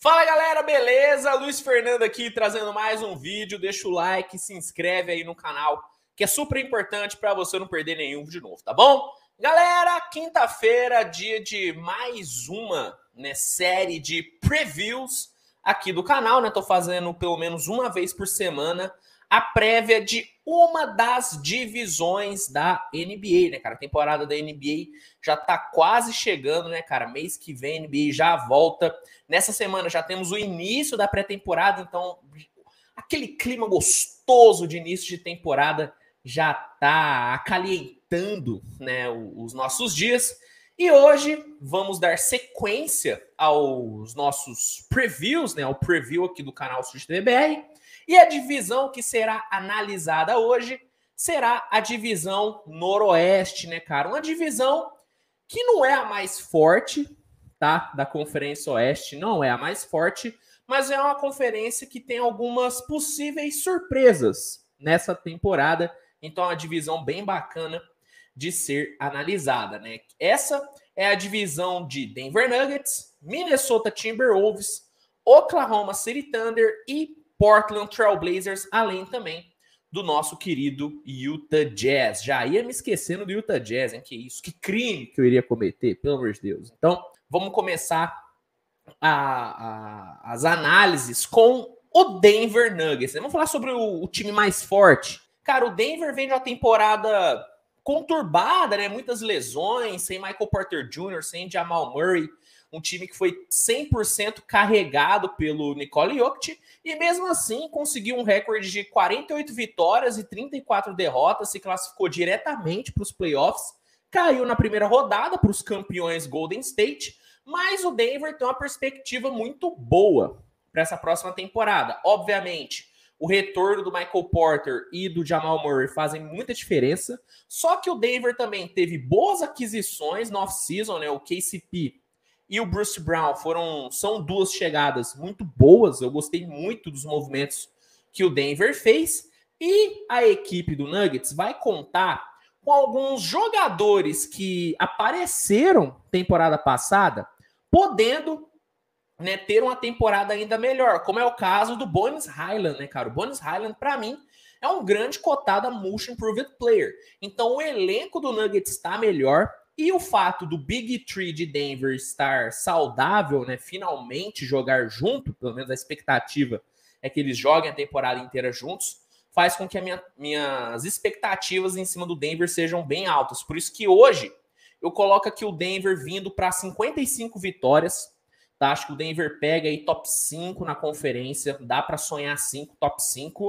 Fala galera, beleza? Luiz Fernando aqui trazendo mais um vídeo. Deixa o like, se inscreve aí no canal, que é super importante para você não perder nenhum vídeo novo, tá bom? Galera, quinta-feira, dia de mais uma série de previews aqui do canal, né? Tô fazendo pelo menos uma vez por semana a prévia de uma das divisões da NBA, né, cara? A temporada da NBA já tá quase chegando, né, cara? Mês que vem a NBA já volta. Nessa semana já temos o início da pré-temporada, então aquele clima gostoso de início de temporada já tá acalentando, né, os nossos dias. E hoje vamos dar sequência aos nossos previews, né, ao preview aqui do canal SurgeTVBR. E a divisão que será analisada hoje será a divisão noroeste, né, cara? Uma divisão que não é a mais forte, tá? Da Conferência Oeste, não é a mais forte, mas é uma conferência que tem algumas possíveis surpresas nessa temporada. Então é uma divisão bem bacana de ser analisada, né? Essa é a divisão de Denver Nuggets, Minnesota Timberwolves, Oklahoma City Thunder e Portland Trail Blazers, além também do nosso querido Utah Jazz. Já ia me esquecendo do Utah Jazz, hein? Que isso, que crime que eu iria cometer, pelo amor de Deus. Então, vamos começar as análises com o Denver Nuggets. Vamos falar sobre o time mais forte. Cara, o Denver vem de uma temporada conturbada, né? Muitas lesões, sem Michael Porter Jr., sem Jamal Murray, um time que foi 100% carregado pelo Nikola Jokic, e mesmo assim conseguiu um recorde de 48 vitórias e 34 derrotas, se classificou diretamente para os playoffs, caiu na primeira rodada para os campeões Golden State, mas o Denver tem uma perspectiva muito boa para essa próxima temporada. Obviamente, o retorno do Michael Porter e do Jamal Murray fazem muita diferença, só que o Denver também teve boas aquisições no off-season, né? O KCP e o Bruce Brown são duas chegadas muito boas. Eu gostei muito dos movimentos que o Denver fez. E a equipe do Nuggets vai contar com alguns jogadores que apareceram temporada passada, podendo, né, ter uma temporada ainda melhor, como é o caso do Bones Hyland, né, cara? O Bones Hyland, para mim, é um grande cotado a Most Improved Player. Então, o elenco do Nuggets está melhor. E o fato do Big Three de Denver estar saudável, né, finalmente jogar junto, pelo menos a expectativa é que eles joguem a temporada inteira juntos, faz com que minhas expectativas em cima do Denver sejam bem altas. Por isso que hoje eu coloco aqui o Denver vindo para 55 vitórias. Tá? Acho que o Denver pega aí top 5 na conferência, dá para sonhar 5, top 5.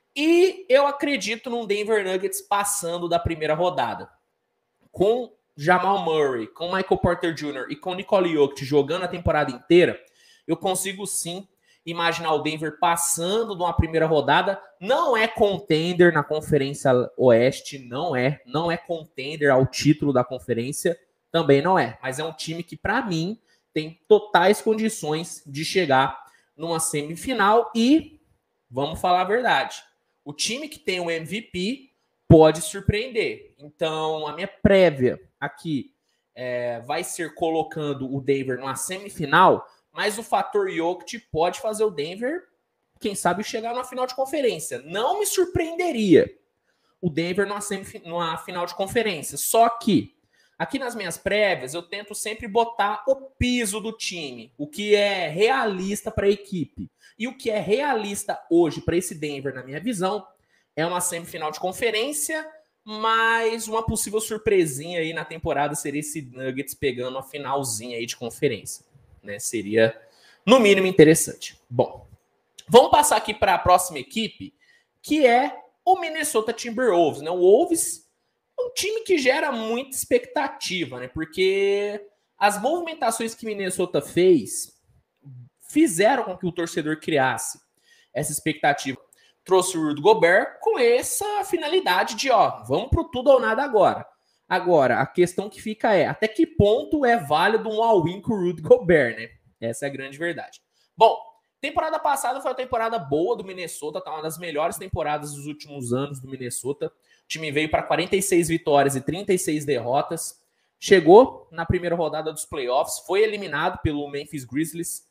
E eu acredito num Denver Nuggets passando da primeira rodada. Com Jamal Murray, com Michael Porter Jr. e com Nikola Jokic jogando a temporada inteira, eu consigo sim imaginar o Denver passando de uma primeira rodada. Não é contender na Conferência Oeste, não é contender ao título da conferência, também não é, mas é um time que para mim tem totais condições de chegar numa semifinal e, vamos falar a verdade, o time que tem o MVP pode surpreender. Então, a minha prévia aqui vai ser colocando o Denver numa semifinal, mas o fator Jokic pode fazer o Denver, quem sabe, chegar na final de conferência. Não me surpreenderia o Denver numa final de conferência. Só que, aqui nas minhas prévias, eu tento sempre botar o piso do time, o que é realista para a equipe. E o que é realista hoje para esse Denver, na minha visão, é uma semifinal de conferência, mas uma possível surpresinha aí na temporada seria esse Nuggets pegando a finalzinha aí de conferência, né? Seria, no mínimo, interessante. Bom, vamos passar aqui para a próxima equipe, que é o Minnesota Timberwolves, né? O Wolves é um time que gera muita expectativa, né? Porque as movimentações que Minnesota fez fizeram com que o torcedor criasse essa expectativa. Trouxe o Rudy Gobert com essa finalidade de, vamos pro tudo ou nada agora. Agora, a questão que fica é, até que ponto é válido um all-in com o Rudy Gobert, né? Essa é a grande verdade. Bom, temporada passada foi uma temporada boa do Minnesota, tá? Uma das melhores temporadas dos últimos anos do Minnesota. O time veio para 46 vitórias e 36 derrotas. Chegou na primeira rodada dos playoffs, foi eliminado pelo Memphis Grizzlies.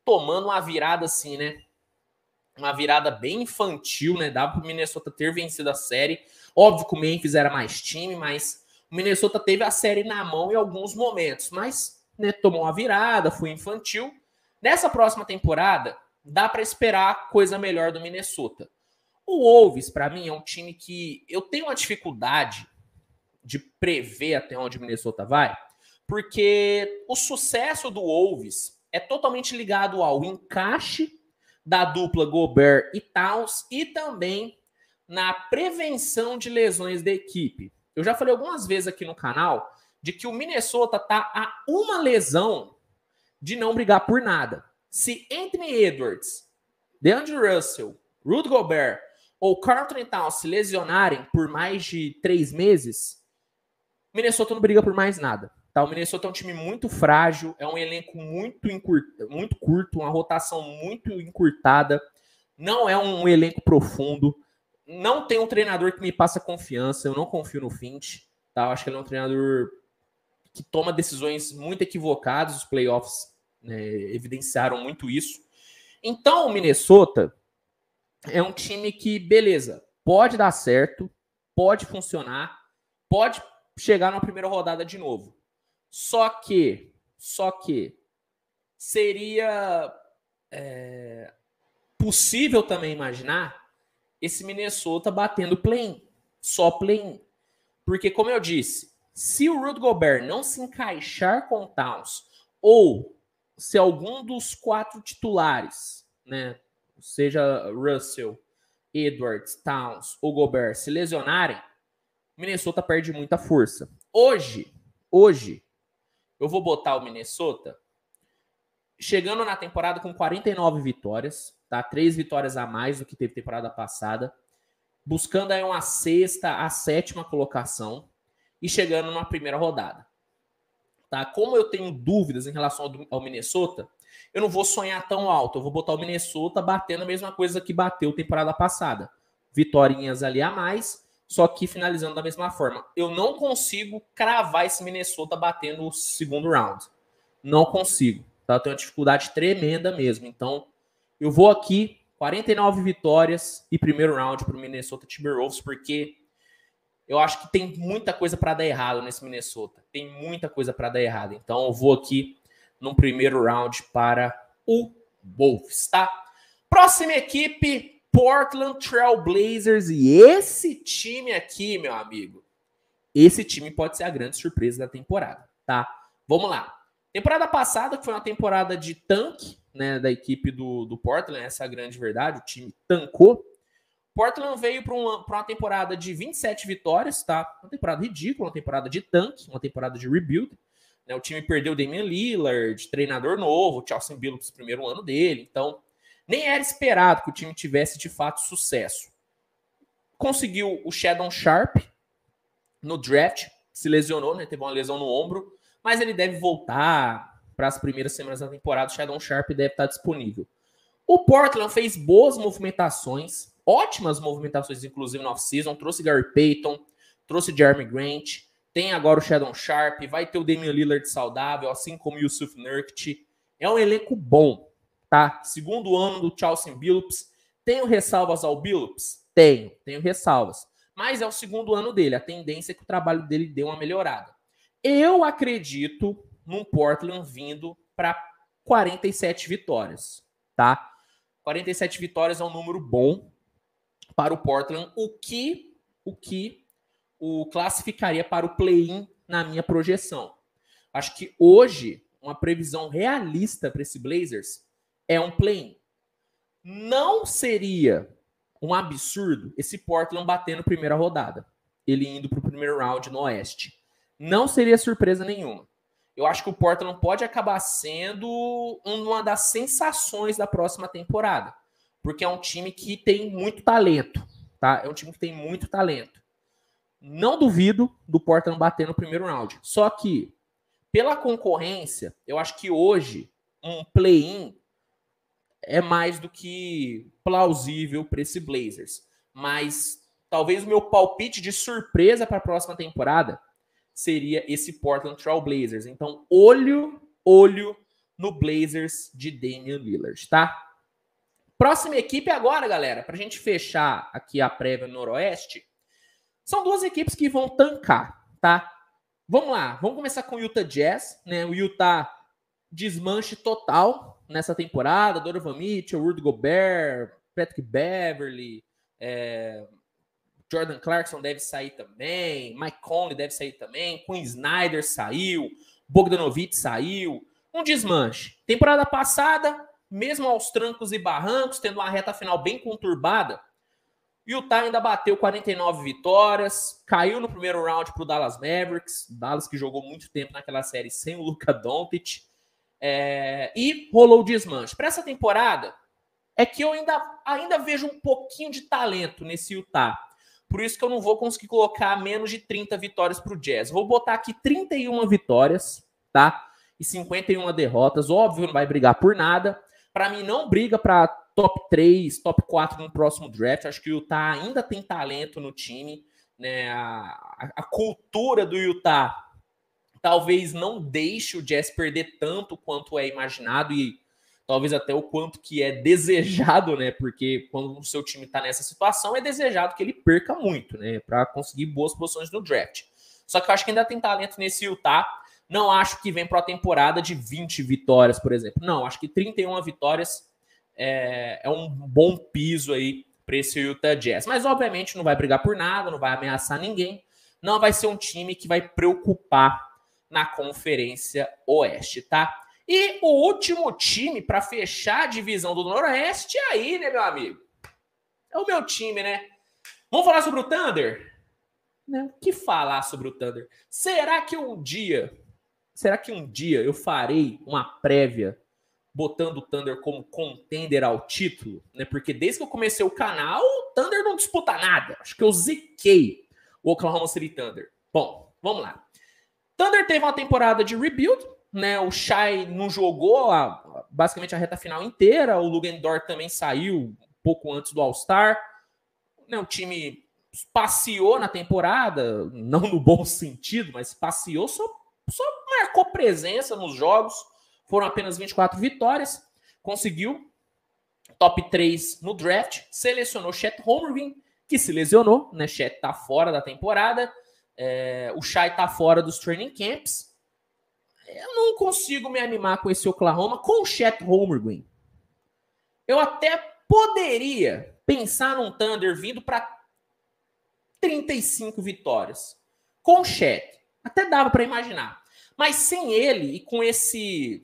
tomando uma virada assim, né? Uma virada bem infantil, né? Dava para o Minnesota ter vencido a série. Óbvio que o Memphis era mais time, mas o Minnesota teve a série na mão em alguns momentos. Mas, né, tomou uma virada, foi infantil. Nessa próxima temporada, dá para esperar coisa melhor do Minnesota. O Wolves, para mim, é um time que eu tenho uma dificuldade de prever até onde o Minnesota vai, porque o sucesso do Wolves é totalmente ligado ao encaixe da dupla Gobert e Towns e também na prevenção de lesões da equipe. Eu já falei algumas vezes aqui no canal de que o Minnesota tá a uma lesão de não brigar por nada. Se Anthony Edwards, DeAndre Russell, Rudy Gobert ou Karl Anthony Towns se lesionarem por mais de 3 meses, o Minnesota não briga por mais nada. Tá? O Minnesota é um time muito frágil, é um elenco muito curto, uma rotação muito encurtada, não é um elenco profundo, não tem um treinador que me passa confiança, eu não confio no Finch, tá? Eu acho que ele é um treinador que toma decisões muito equivocadas, os playoffs, né, evidenciaram muito isso. Então o Minnesota é um time que, beleza, pode dar certo, pode funcionar, pode chegar na primeira rodada de novo. Só que seria possível também imaginar esse Minnesota batendo play-in, só play-in. Porque, como eu disse, se o Rudy Gobert não se encaixar com o Towns, ou se algum dos 4 titulares, né, seja Russell, Edwards, Towns ou Gobert, se lesionarem, Minnesota perde muita força. Hoje, eu vou botar o Minnesota chegando na temporada com 49 vitórias, tá? 3 vitórias a mais do que teve temporada passada, buscando aí uma 6ª a 7ª colocação e chegando numa primeira rodada. Tá? Como eu tenho dúvidas em relação ao Minnesota, eu não vou sonhar tão alto. Eu vou botar o Minnesota batendo a mesma coisa que bateu temporada passada. Vitorinhas ali a mais, só que finalizando da mesma forma. Eu não consigo cravar esse Minnesota batendo o segundo round. Não consigo. Tá? Eu tenho uma dificuldade tremenda mesmo. Então, eu vou aqui, 49 vitórias e primeiro round para o Minnesota Timberwolves, porque eu acho que tem muita coisa para dar errado nesse Minnesota. Tem muita coisa para dar errado. Então, eu vou aqui no primeiro round para o Wolves, tá? Próxima equipe, Portland Trail Blazers. E esse time aqui, meu amigo, esse time pode ser a grande surpresa da temporada, tá? Vamos lá. Temporada passada, que foi uma temporada de tanque, né, da equipe do Portland, essa é a grande verdade, o time tancou. Portland veio para uma temporada de 27 vitórias, tá? Uma temporada ridícula, uma temporada de tanque, uma temporada de rebuild. Né? O time perdeu o Damian Lillard, treinador novo, o Chauncey Billups, primeiro ano dele. Então, nem era esperado que o time tivesse, de fato, sucesso. Conseguiu o Shadon Sharp no draft, se lesionou, né? Teve uma lesão no ombro, mas ele deve voltar para as primeiras semanas da temporada. O Shadon Sharp deve estar disponível. O Portland fez boas movimentações, ótimas movimentações, inclusive no off-season. Trouxe Gary Payton, trouxe Jeremy Grant, tem agora o Shadon Sharp, vai ter o Damian Lillard saudável, assim como o Yusuf Nurkic. É um elenco bom, tá? Segundo ano do Chauncey Billups. Tenho ressalvas ao Billups? Tenho ressalvas. Mas é o segundo ano dele, a tendência é que o trabalho dele dê uma melhorada. Eu acredito num Portland vindo para 47 vitórias, tá? 47 vitórias é um número bom para o Portland, o que o classificaria para o play-in na minha projeção. Acho que hoje, uma previsão realista para esse Blazers é um play-in. Não seria um absurdo esse Portland batendo primeira rodada, ele indo para o primeiro round no Oeste. Não seria surpresa nenhuma. Eu acho que o Portland pode acabar sendo uma das sensações da próxima temporada, porque é um time que tem muito talento, tá? É um time que tem muito talento. Não duvido do Portland bater no primeiro round. Só que, pela concorrência, eu acho que hoje um play-in é mais do que plausível para esse Blazers. Mas talvez o meu palpite de surpresa para a próxima temporada seria esse Portland Trail Blazers. Então, olho no Blazers de Damian Lillard, tá? Próxima equipe agora, galera, pra gente fechar aqui a prévia no Noroeste, são duas equipes que vão tancar, tá? Vamos lá, vamos começar com o Utah Jazz, né? O Utah desmanche total nessa temporada, Donovan Mitchell, Rudy Gobert, Patrick Beverley, Jordan Clarkson deve sair também, Mike Conley deve sair também, Quinn Snyder saiu, Bogdanovic saiu, um desmanche. Temporada passada, mesmo aos trancos e barrancos, tendo uma reta final bem conturbada, Utah ainda bateu 49 vitórias, caiu no primeiro round para o Dallas Mavericks, Dallas que jogou muito tempo naquela série sem o Luka Doncic, e rolou o desmanche. Para essa temporada, é que eu ainda vejo um pouquinho de talento nesse Utah. Por isso que eu não vou conseguir colocar menos de 30 vitórias para o Jazz. Vou botar aqui 31 vitórias, tá? E 51 derrotas. Óbvio, não vai brigar por nada. Para mim, não briga para top 3, top 4 no próximo draft. Acho que o Utah ainda tem talento no time, né? A cultura do Utah talvez não deixe o Jazz perder tanto quanto é imaginado e talvez até o quanto que é desejado, né? Porque quando o seu time está nessa situação, é desejado que ele perca muito, né? Para conseguir boas posições no draft. Só que eu acho que ainda tem talento nesse Utah. Não acho que vem para a temporada de 20 vitórias, por exemplo. Não, acho que 31 vitórias é um bom piso aí para esse Utah Jazz. Mas, obviamente, não vai brigar por nada, não vai ameaçar ninguém. Não vai ser um time que vai preocupar na Conferência Oeste, tá? E o último time para fechar a divisão do Noroeste aí, né, meu amigo? É o meu time, né? Vamos falar sobre o Thunder? O que falar sobre o Thunder? Será que um dia eu farei uma prévia botando o Thunder como contender ao título, né? Porque desde que eu comecei o canal, o Thunder não disputa nada. Acho que eu ziquei o Oklahoma City Thunder. Bom, vamos lá. Thunder teve uma temporada de rebuild, né? O Shai não jogou basicamente a reta final inteira. O Lugendorf também saiu um pouco antes do All-Star. O time passeou na temporada, não no bom sentido, mas passeou, só marcou presença nos jogos. Foram apenas 24 vitórias. Conseguiu top 3 no draft. Selecionou Chet Holmgren, que se lesionou, né? Chet tá fora da temporada. O Shai tá fora dos training camps. Eu não consigo me animar com esse Oklahoma com o Chet Holmgren. Eu até poderia pensar num Thunder vindo para 35 vitórias. Com o Chet. Até dava para imaginar. Mas sem ele e com esse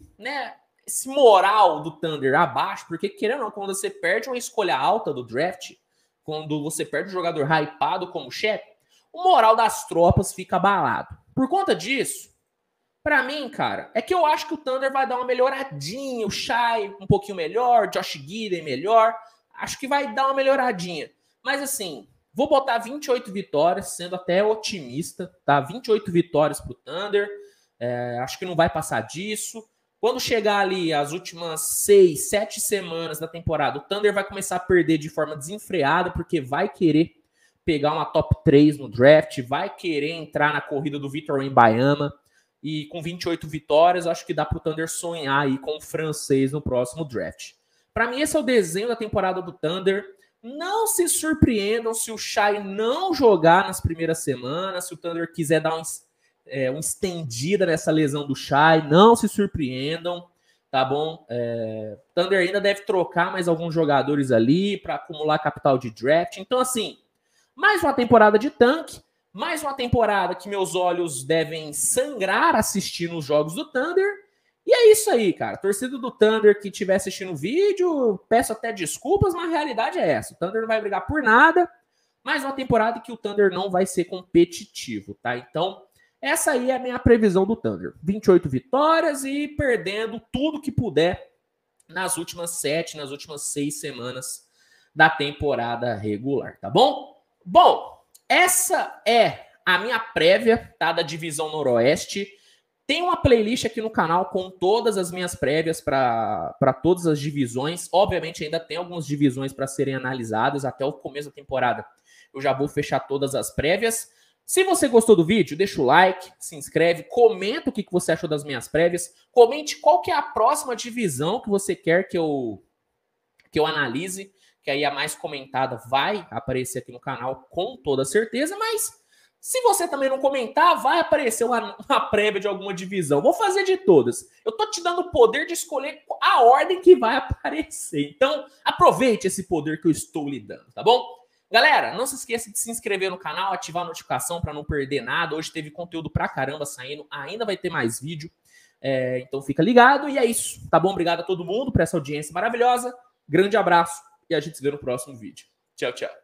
moral do Thunder abaixo, porque querendo ou não, quando você perde uma escolha alta do draft, quando você perde um jogador hypado como o Chet, o moral das tropas fica abalado. Por conta disso, pra mim, cara, é que eu acho que o Thunder vai dar uma melhoradinha, o Shai um pouquinho melhor, Josh Giddey melhor, acho que vai dar uma melhoradinha. Mas assim, vou botar 28 vitórias, sendo até otimista, tá? 28 vitórias pro Thunder, acho que não vai passar disso. Quando chegar ali as últimas 6, 7 semanas da temporada, o Thunder vai começar a perder de forma desenfreada, porque vai querer pegar uma top 3 no draft, vai querer entrar na corrida do Victor Wembanyama, e com 28 vitórias, acho que dá pro Thunder sonhar aí com o francês no próximo draft. Para mim, esse é o desenho da temporada do Thunder. Não se surpreendam se o Shai não jogar nas primeiras semanas, se o Thunder quiser dar uma estendida nessa lesão do Shai, não se surpreendam, tá bom? Thunder ainda deve trocar mais alguns jogadores ali para acumular capital de draft. Então, assim, mais uma temporada de tanque, mais uma temporada que meus olhos devem sangrar assistindo os jogos do Thunder. E é isso aí, cara. Torcida do Thunder que estiver assistindo o vídeo, peço até desculpas, mas a realidade é essa. O Thunder não vai brigar por nada. Mais uma temporada que o Thunder não vai ser competitivo, tá? Então, essa aí é a minha previsão do Thunder. 28 vitórias e perdendo tudo que puder nas últimas 7, nas últimas 6 semanas da temporada regular, tá bom? Bom, essa é a minha prévia, tá, da divisão Noroeste. Tem uma playlist aqui no canal com todas as minhas prévias para todas as divisões. Obviamente ainda tem algumas divisões para serem analisadas até o começo da temporada. Eu já vou fechar todas as prévias. Se você gostou do vídeo, deixa o like, se inscreve, comenta o que você achou das minhas prévias, comente qual que é a próxima divisão que você quer que eu analise, que aí a mais comentada vai aparecer aqui no canal com toda certeza, mas se você também não comentar, vai aparecer uma prévia de alguma divisão. Vou fazer de todas. Eu tô te dando o poder de escolher a ordem que vai aparecer. Então, aproveite esse poder que eu estou lhe dando, tá bom? Galera, não se esqueça de se inscrever no canal, ativar a notificação para não perder nada. Hoje teve conteúdo pra caramba saindo, ainda vai ter mais vídeo. Então fica ligado e é isso, tá bom? Obrigado a todo mundo por essa audiência maravilhosa. Grande abraço e a gente se vê no próximo vídeo. Tchau, tchau.